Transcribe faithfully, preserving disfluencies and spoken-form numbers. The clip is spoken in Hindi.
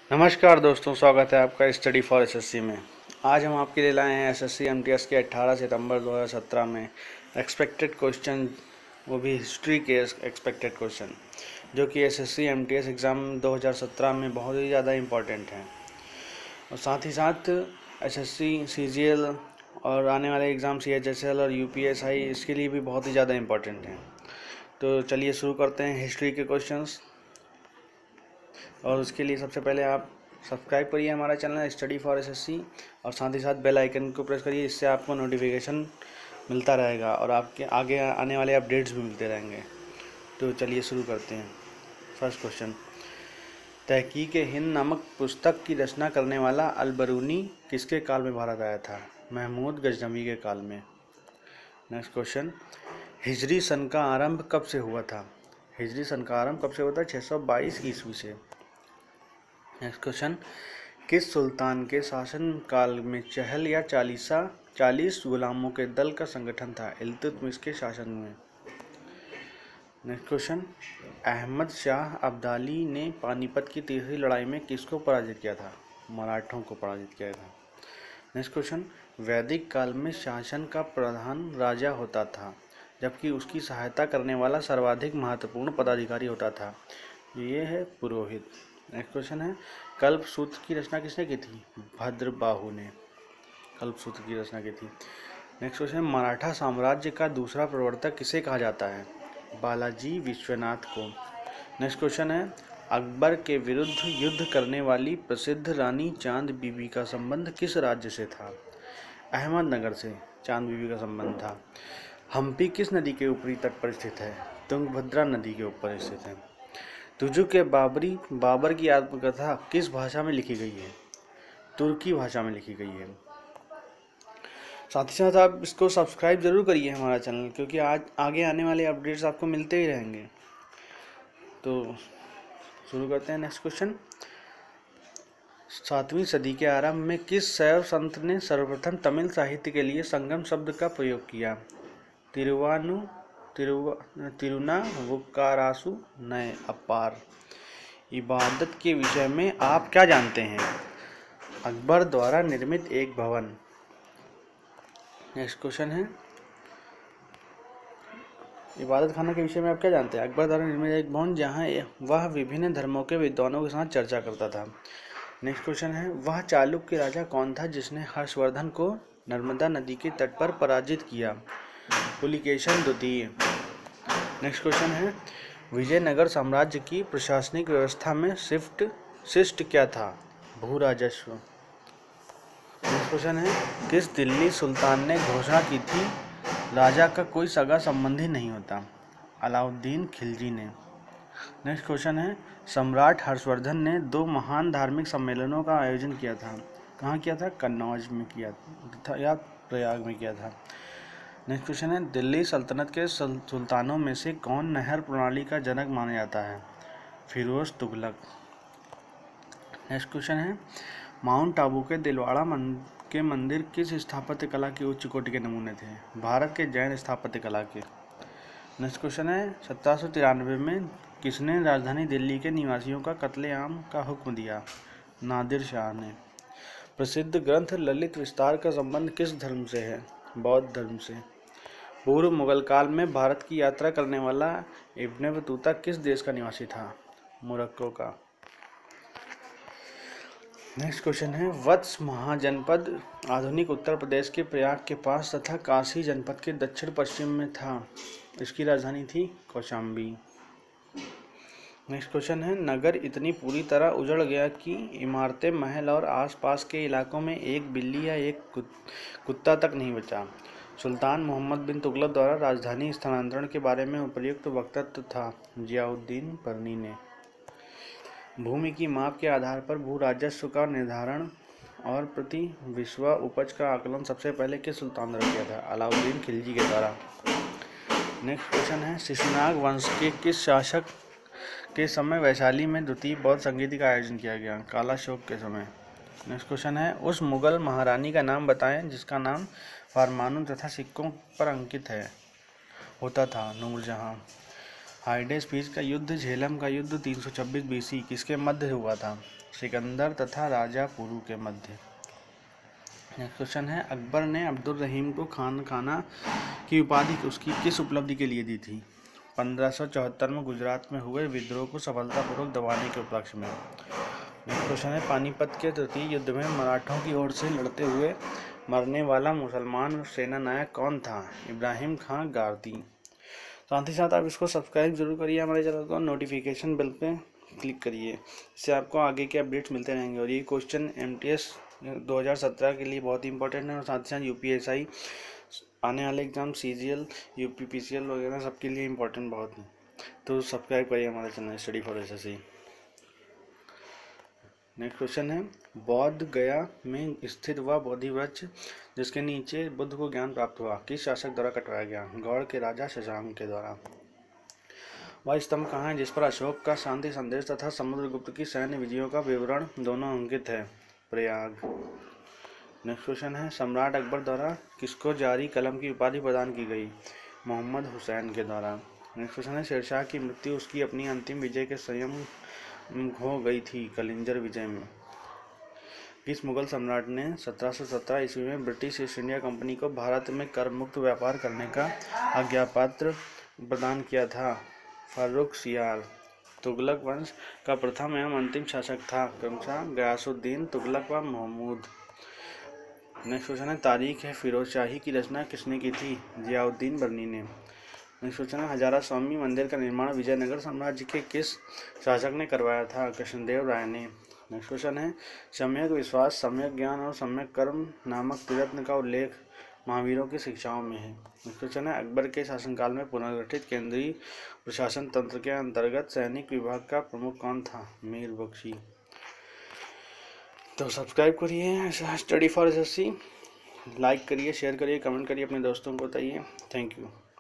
नमस्कार दोस्तों, स्वागत है आपका स्टडी फॉर एसएससी में। आज हम आपके लिए लाए हैं एसएससी एमटीएस के अठारह सितंबर दो हज़ार सत्रह में एक्सपेक्टेड क्वेश्चन, वो भी हिस्ट्री के एक्सपेक्टेड क्वेश्चन, जो कि एसएससी एमटीएस एग्ज़ाम दो हज़ार सत्रह में बहुत ही ज़्यादा इम्पोर्टेंट हैं। और साथ ही साथ एसएससी सीजीएल और आने वाले एग्ज़ाम सीएचएसएल और यूपीएसआई, इसके लिए भी बहुत ही ज़्यादा इम्पोर्टेंट हैं। तो चलिए शुरू करते हैं हिस्ट्री के क्वेश्चंस। और उसके लिए सबसे पहले आप सब्सक्राइब करिए हमारा चैनल स्टडी फॉर एसएससी और साथ ही साथ बेल आइकन को प्रेस करिए। इससे आपको नोटिफिकेशन मिलता रहेगा और आपके आगे आने वाले अपडेट्स भी मिलते रहेंगे। तो चलिए शुरू करते हैं। फर्स्ट क्वेश्चन, तहकीक हिंद नामक पुस्तक की रचना करने वाला अल-बरूनी किसके काल में भारत आया था? महमूद गजनवी के काल में। नेक्स्ट क्वेश्चन, हिजरी सन का आरंभ कब से हुआ था? हिजरी सन का आरंभ कब से हुआ था? छः सौ बाईस ईस्वी से। नेक्स्ट क्वेश्चन, किस सुल्तान के शासन काल में चहल या चालीसा चालीस गुलामों के दल का संगठन था? इल्तुतमिश के शासन में। नेक्स्ट क्वेश्चन, अहमद शाह अब्दाली ने पानीपत की तीसरी लड़ाई में किसको पराजित किया था? मराठों को पराजित किया था। नेक्स्ट क्वेश्चन, वैदिक काल में शासन का प्रधान राजा होता था, जबकि उसकी सहायता करने वाला सर्वाधिक महत्वपूर्ण पदाधिकारी होता था। ये है पुरोहित। नेक्स्ट क्वेश्चन है, कल्प सूत्र की रचना किसने की थी? भद्रबाहु ने कल्प सूत्र की रचना की थी। नेक्स्ट क्वेश्चन, मराठा साम्राज्य का दूसरा प्रवर्तक किसे कहा जाता है? बालाजी विश्वनाथ को। नेक्स्ट क्वेश्चन है, अकबर के विरुद्ध युद्ध करने वाली प्रसिद्ध रानी चांद बीबी का संबंध किस राज्य से था? अहमदनगर से चांद बीबी का संबंध था। हम्पी किस नदी के ऊपरी तट पर स्थित है? तुंगभद्रा नदी के ऊपर स्थित है। तुजु के बाबरी बाबर की आत्मकथा किस भाषा में लिखी गई है? तुर्की भाषा में लिखी गई है। साथ ही साथ आप इसको सब्सक्राइब जरूर करिए हमारा चैनल, क्योंकि आज आगे आने वाले अपडेट्स आपको मिलते ही रहेंगे। तो शुरू करते हैं। नेक्स्ट क्वेश्चन, सातवीं सदी के आरंभ में किस शैव संत ने सर्वप्रथम तमिल साहित्य के लिए संगम शब्द का प्रयोग किया? तिरुवानु तिरुनावुक्कारासु नए अपार। इबादत के विषय में आप क्या जानते हैं? अकबर द्वारा निर्मित एक भवन। नेक्स्ट क्वेश्चन है, इबादत खाना के विषय में आप क्या जानते हैं? अकबर द्वारा निर्मित एक भवन जहां वह विभिन्न धर्मों के विद्वानों के साथ चर्चा करता था। नेक्स्ट क्वेश्चन है, वह चालुक्य राजा कौन था जिसने हर्षवर्धन को नर्मदा नदी के तट पर पराजित किया? पुलिकेशन द्वितीय। नेक्स्ट क्वेश्चन है, विजयनगर साम्राज्य की प्रशासनिक व्यवस्था में शिफ्ट शिष्ट क्या था? भू राजस्व। नेक्स्ट क्वेश्चन है, किस दिल्ली सुल्तान ने घोषणा की थी राजा का कोई सगा संबंधी नहीं होता? अलाउद्दीन खिलजी ने। नेक्स्ट क्वेश्चन है, सम्राट हर्षवर्धन ने दो महान धार्मिक सम्मेलनों का आयोजन किया था। कहाँ किया था? कन्नौज में किया था या प्रयाग में किया था। नेक्स्ट क्वेश्चन है, दिल्ली सल्तनत के सुल्तानों में से कौन नहर प्रणाली का जनक माना जाता है? फिरोज तुगलक। नेक्स्ट क्वेश्चन है, माउंट आबू के दिलवाड़ा के मंदिर किस स्थापत्य कला के उच्च कोटि के नमूने थे? भारत के जैन स्थापत्य कला के। नेक्स्ट क्वेश्चन है, सत्रह सौ तिरानवे में किसने राजधानी दिल्ली के निवासियों का कत्लेआम का हुक्म दिया? नादिर शाह ने। प्रसिद्ध ग्रंथ ललित विस्तार का संबंध किस धर्म से है? बौद्ध धर्म से। पूर्व मुगल काल में भारत की यात्रा करने वाला इब्न बतूता किस देश का निवासी था? मोरक्को का। नेक्स्ट क्वेश्चन है, वत्स महाजनपद आधुनिक उत्तर प्रदेश के प्रयाग के पास तथा काशी जनपद के दक्षिण पश्चिम में था। इसकी राजधानी थी कौशाम्बी। नेक्स्ट क्वेश्चन है, नगर इतनी पूरी तरह उजड़ गया कि इमारतें, महल और आसपास के इलाकों में एक बिल्ली या एक कुत्ता तक नहीं बचा। सुल्तान मोहम्मद बिन तुगलक द्वारा राजधानी स्थानांतरण के बारे में उपयुक्त वक्तव्य था? जियाउद्दीन परनी ने। भूमि की माप के आधार पर भू राजस्व का निर्धारण और प्रति विश्व उपज का आकलन सबसे पहले किस सुल्तान द्वारा किया था? अलाउद्दीन खिलजी के द्वारा। नेक्स्ट क्वेश्चन है, शिशुनाग वंश के किस शासक के समय वैशाली में द्वितीय बौद्ध संगीति का आयोजन किया गया? कालाशोक के समय। नेक्स्ट क्वेश्चन है, उस मुगल महारानी का नाम बताएं जिसका नाम फरमानुं तथा सिक्कों पर अंकित है होता था? नूरजहां। हाइडेस्पीस का युद्ध, झेलम का युद्ध तीन सौ छब्बीस बीसी किसके मध्य हुआ था? सिकंदर तथा राजा पुरु के मध्य। नेक्स्ट क्वेश्चन है, अकबर ने अब्दुल रहीम को खान खाना की उपाधि उसकी किस उपलब्धि के लिए दी थी? पंद्रह सौ चौहत्तर में गुजरात में हुए विद्रोह को सफलतापूर्वक दबाने के उपलक्ष्य में। नेक्स्ट क्वेश्चन है, पानीपत के तृतीय युद्ध में मराठों की ओर से लड़ते हुए मरने वाला मुसलमान सेना नायक कौन था? इब्राहिम खां गारदी। साथ ही साथ आप इसको सब्सक्राइब जरूर करिए हमारे चैनल को, नोटिफिकेशन बेल पे क्लिक करिए, इससे आपको आगे के अपडेट्स मिलते रहेंगे। और ये क्वेश्चन एमटीएस दो हज़ार सत्रह के लिए बहुत इंपॉर्टेंट है और साथ ही साथ यूपीएसआई आने वाले एग्जाम सीजीएल यूपीपीसीएल वगैरह सबके लिए इंपॉर्टेंट बहुत है। तो सब्सक्राइब करिए हमारे channel study for SSC. Next question है, बौद्ध गया में स्थित वह बोधि वृक्ष जिसके नीचे बुद्ध को ज्ञान प्राप्त हुआ किस शासक द्वारा कटवाया गया? गौड़ के राजा शशांक के द्वारा। वह स्तंभ कहाँ है जिस पर अशोक का शांति संदेश तथा समुद्रगुप्त की सैन्य विजयों का विवरण दोनों अंकित है? प्रयाग। नेक्स्ट क्वेश्चन है, सम्राट अकबर द्वारा किसको जारी कलम की उपाधि प्रदान की गई? मोहम्मद हुसैन के द्वारा। नेक्स्ट क्वेश्चन है, शेरशाह की मृत्यु उसकी अपनी अंतिम विजय के संयम हो गई थी कलिंजर विजय में। किस मुगल सम्राट ने सत्रह सौ सत्रह ईस्वी में ब्रिटिश ईस्ट इंडिया कंपनी को भारत में कर मुक्त व्यापार करने का आज्ञापत्र प्रदान किया था? फारुखसियार। तुगलक वंश का प्रथम एवं अंतिम शासक था? क्रमशः गयासुद्दीन, तुगलक व महमूद। नेक्स्ट क्वेश्चन है, तारीख है फिरोजशाही की रचना किसने की थी? जियाउद्दीन बर्नी ने। नेक्स्ट क्वेश्चन है, हजारा स्वामी मंदिर का निर्माण विजयनगर साम्राज्य के किस शासक ने करवाया था? कृष्णदेव राय ने। नेक्स्ट क्वेश्चन है, सम्यक विश्वास, सम्यक ज्ञान और सम्यक कर्म नामक त्रिरत्न का उल्लेख महावीरों की शिक्षाओं में है? नेक्स्ट क्वेश्चन है, अकबर के शासनकाल में पुनर्गठित केंद्रीय प्रशासन तंत्र के अंतर्गत सैनिक विभाग का प्रमुख कौन था? मीर बख्शी। तो सब्सक्राइब करिए स्टडी फॉर एसएससी, लाइक करिए, शेयर करिए, कमेंट करिए, अपने दोस्तों को बताइए। Thank you.